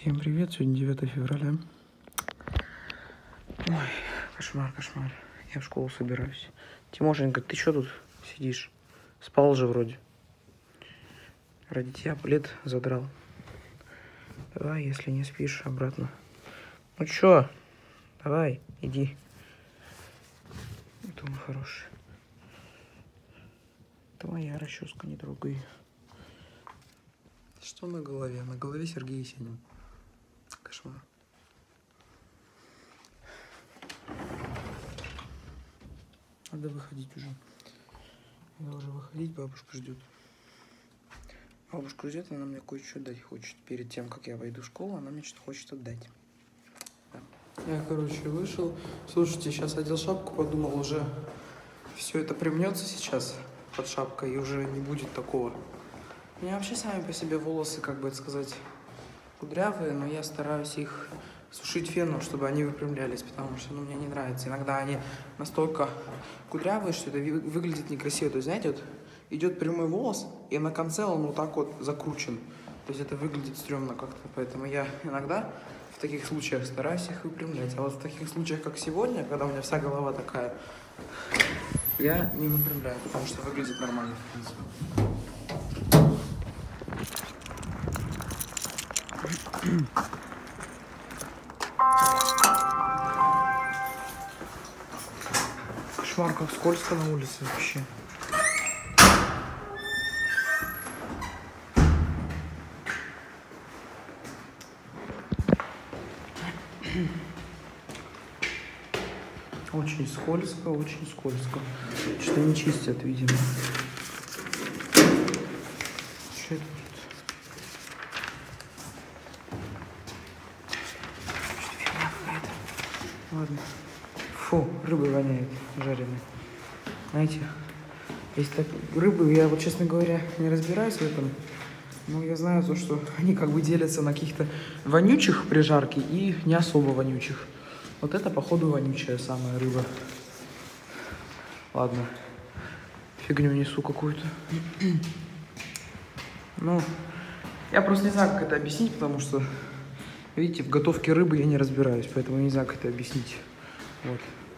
Всем привет, сегодня 9 февраля. Ой, кошмар. Я в школу собираюсь. Тимошенька, ты что тут сидишь? Спал же вроде. Ради тебя плед задрал. Давай, если не спишь, обратно. Ну чё? Давай, иди. Это он хороший. Это моя расческа, не трогай. Что на голове? На голове Сергей Есенин. Кошмар. Надо выходить уже. Надо уже выходить, бабушка ждет. Бабушка ждет, она мне кое-что дать хочет. Перед тем, как я войду в школу, она мне что-то хочет отдать. Да. Я, короче, вышел. Слушайте, сейчас одел шапку, подумал, уже все это примнется сейчас под шапкой, и уже не будет такого. У меня вообще сами по себе волосы, как бы это сказать, кудрявые, но я стараюсь их сушить феном, чтобы они выпрямлялись, потому что мне не нравится. Иногда они настолько кудрявые, что это выглядит некрасиво. То есть, знаете, вот идет прямой волос, и на конце он вот так вот закручен. То есть это выглядит стрёмно как-то. Поэтому я иногда в таких случаях стараюсь их выпрямлять. А вот в таких случаях, как сегодня, когда у меня вся голова такая, я не выпрямляю, потому что выглядит нормально, в принципе. Кошмар, как скользко на улице вообще. Очень скользко, очень скользко. Что-то не чистят, видимо. Что это тут? Что-то фигня какая-то. Ладно. Фу, рыбой воняет жареной. Знаете, есть так рыбы, я вот, честно говоря, не разбираюсь в этом, но я знаю то, что они как бы делятся на каких-то вонючих при жарке и не особо вонючих. Вот это, походу, вонючая самая рыба. Ладно, фигню несу какую-то. Ну, я просто не знаю, как это объяснить, потому что, видите, в готовке рыбы я не разбираюсь, поэтому не знаю, как это объяснить. Вот.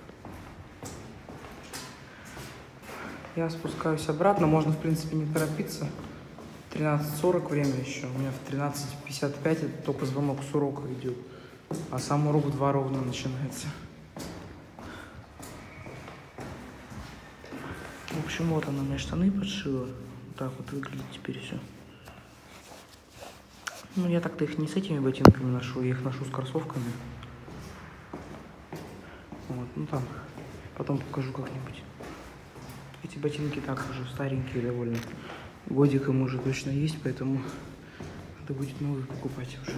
Я спускаюсь обратно, можно, в принципе, не торопиться. 13:40 время еще, у меня в 13:55 это только звонок с урока идет, а сам урок в 2 ровно начинается. В общем, вот она мне штаны подшила, вот так вот выглядит теперь все. Ну, я так-то их не с этими ботинками ношу, я их ношу с кроссовками. Вот, ну там, потом покажу как-нибудь. Эти ботинки так уже старенькие довольно. Годик им уже точно есть, поэтому надо будет новые покупать уже.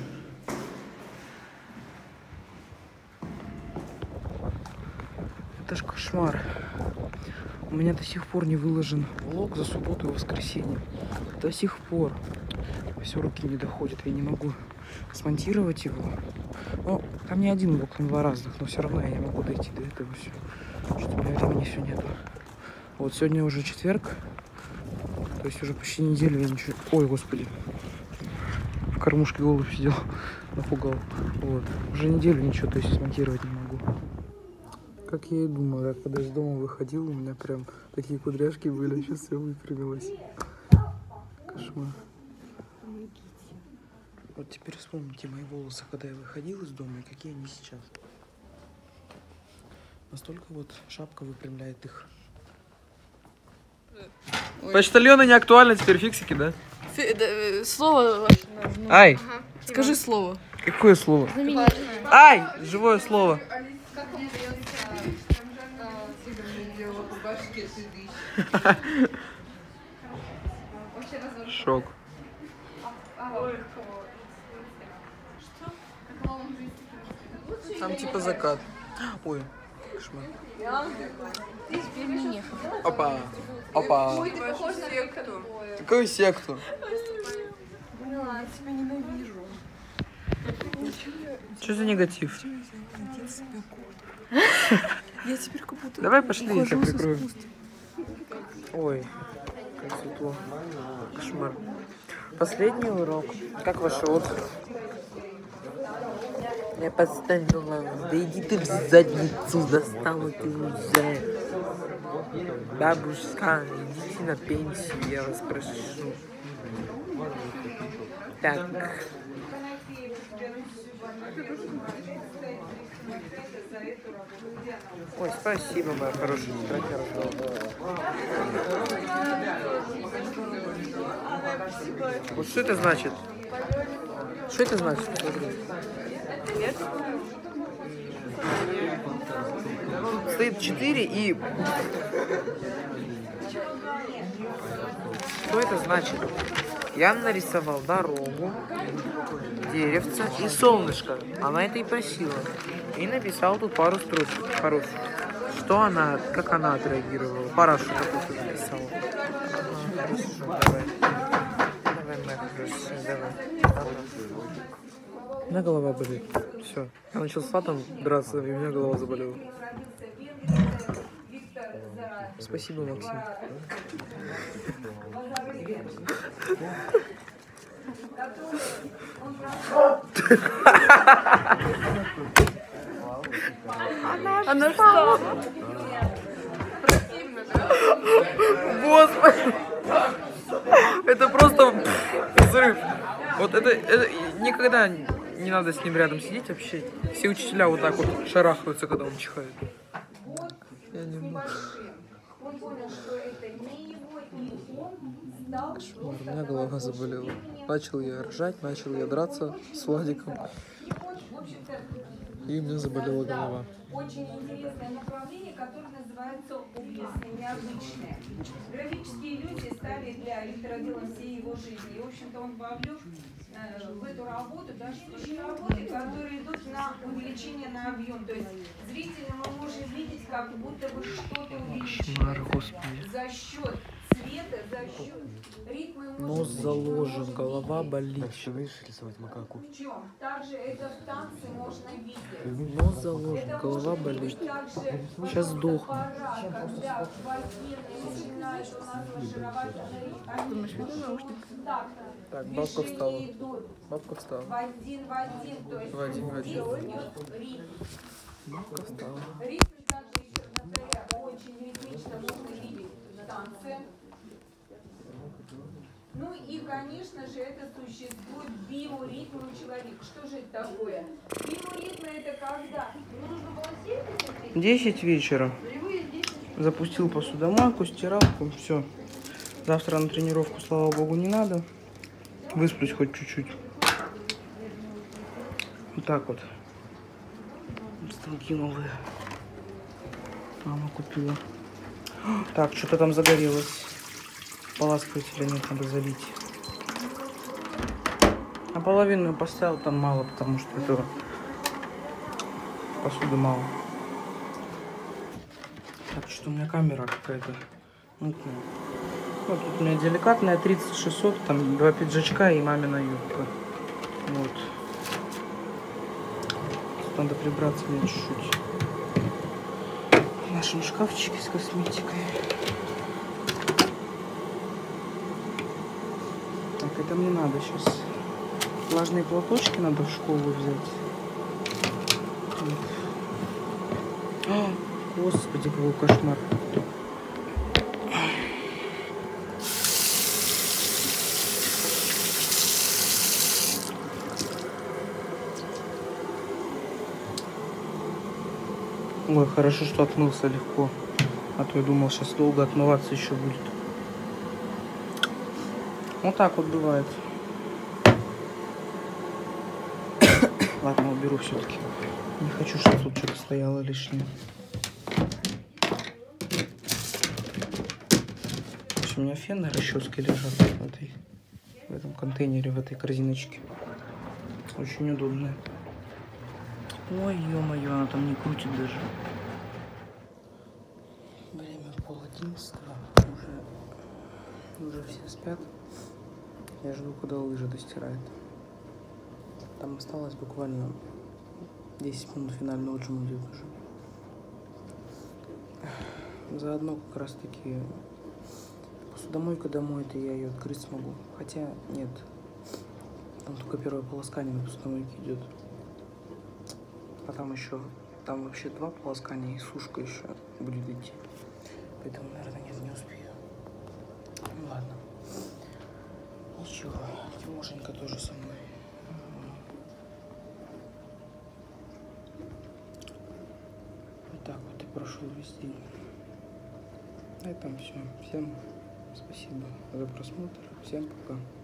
Это ж кошмар. У меня до сих пор не выложен влог за субботу и воскресенье. До сих пор. Все, руки не доходят, я не могу смонтировать его. Ну, там не один влог, там 2 разных, но все равно я не могу дойти до этого все. Что у меня времени все нету. Вот сегодня уже четверг, то есть уже почти неделю я ничего... Ой, господи, в кормушке голубь сидел, напугал. Вот, уже неделю ничего, то есть смонтировать не могу. Как я и думал, я когда из дома выходил, у меня прям такие кудряшки были, сейчас все выпрямилось. Кошмар. Вот теперь вспомните мои волосы, когда я выходил из дома, и какие они сейчас. Настолько вот шапка выпрямляет их. Ой. Почтальоны не актуальны, теперь фиксики, да? Слово ваше. Ай! Ага. Скажи слово. Какое слово? Ай! Живое слово. Шок. Там типа закат. Ой, кошмар. Опа. Опа. Ой, ты похож на секту. Какую секту? Я тебя ненавижу. Что за негатив? Я теперь как будто... Давай пошли, я тебя прикрою. Ой, как светло. Кошмар. Последний урок. Как ваш отдых? Я поставила. Да иди ты в задницу, достала ты уже. Бабушка, идите на пенсию, я вас прошу. Так. Ой, спасибо, моя хорошая сестра. Вот что это значит? Что это значит? Тут стоит 4 и... Что это значит? Я нарисовал дорогу, деревце и солнышко. Она это и просила. И написал тут пару строчек. Что она, как она отреагировала. Парашу какую-то написала. Давай. Давай, моя хорошая, давай. У меня голова болит. Все. Я начал с фатом драться, и у меня голова заболела. Спасибо, Максим. Она встала. Господи! Это просто взрыв. Вот это никогда не надо с ним рядом сидеть вообще. Все учителя вот так вот шарахаются, когда он чихает. Я не могу. Кошмар, у меня голова заболела. Начал я ржать, начал я драться с Владиком. И у меня заболела голова. Очень интересное направление, которое называется областное, необычное. Графические иллюзии стали для электродела всей его жизни. И, в общем-то, он вовлек в эту работу даже работы, которые идут на увеличение на объем. То есть зрительно мы можем видеть, как будто бы что-то увеличилось. За счет цвета, за счет ритма. Нос заложен, голова болит. Рисовать макаку. Причем также это в танце можно видеть. Нос заложен, голова болит. Сейчас сдохну. Когда военные начинают у нас маршировать, Так, бабка встала. Бабка встала. в один, то есть В один. здесь идет ритм. Бабка встала. Ритм также еще, повторяю, очень ритмично можно видеть в танце. Ну и, конечно же, это существует биоритм у человека. Что же это такое? Биоритм это когда? Ему нужно было сесть? 10 вечера. Запустил посудомойку, стиралку, все. Завтра на тренировку, слава богу, не надо. Высплюсь хоть чуть-чуть. Вот так вот. Станки новые. Мама купила. Так, что-то там загорелось. Поласкивателя нет, надо залить. А половину я поставил, там мало, потому что этого посуды мало. Так, что у меня камера какая-то мутная. Вот тут у меня деликатная 30-600, там 2 пиджачка и мамина юбка. Вот. Тут надо прибраться мне чуть-чуть. В нашем шкафчике с косметикой. Так, это мне надо сейчас. Влажные платочки надо в школу взять. Вот. О, господи, какой кошмар. Ой, хорошо, что отмылся легко. А то я думал, сейчас долго отмываться еще будет. Вот так вот бывает. Ладно, уберу все-таки. Не хочу, чтобы тут что-то стояло лишнее. В общем, у меня фен и расчески лежат в этом контейнере, в этой корзиночке. Очень удобная. Ой, ё-моё, она там не крутит даже. Время 10:30. Уже все спят. Я жду, когда лыжи достирает. Там осталось буквально 10 минут финального джима идет уже. Заодно как раз таки посудомойка домой, это я ее открыть смогу. Хотя нет. Там только первое полоскание на посудомойке идет. А там еще, там вообще 2 полоскания и сушка еще будет идти. Поэтому, наверное, нет, не успею. Ну ладно. Ничего, Тимошенька тоже со мной. Вот так вот и прошел весь день. На этом все. Всем спасибо за просмотр. Всем пока.